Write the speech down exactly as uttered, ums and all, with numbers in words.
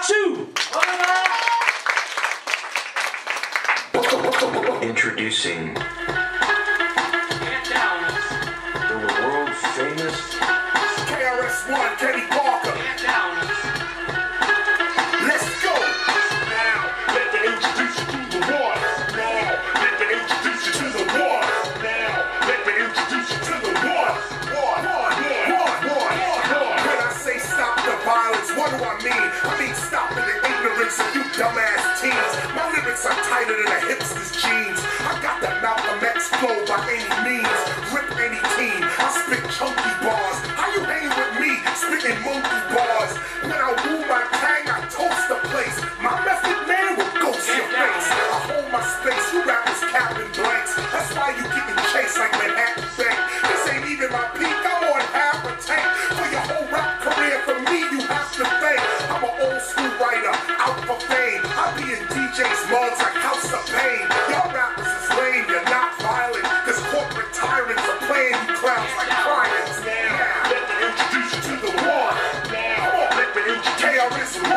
Two. Introducing the world famous K R S One, Kenny Parker. Let's go. Now, let me introduce you to the one. Now, let me introduce you to the one. Now, let me introduce you to the one. One, one, one, one, one. When I say stop the violence, what do I mean? I mean stopping the ignorance of you dumbass teens. My lyrics are tighter than a hipster's jeans. I got that Malcolm X flow by any means. Rip any team. I spit chunky bars. How you hang with me? Spitting monkey bars. When I woo my tang, I toast the place. My method man will ghost your face. I hold my space. You rappers capping blanks. That's why you getting chased like Manhattan Bank. This ain't even my peak. I'm on half a tank. For your whole rap career, for me, you have to thank. I'm an old school writer, out for fame. I be in D J's mugs like House of Pain. Y'all rappers is lame, you're not violent. Cause corporate tyrants are playing you clowns like clients. Now, let me introduce you to the one. Now, let me introduce K R S One.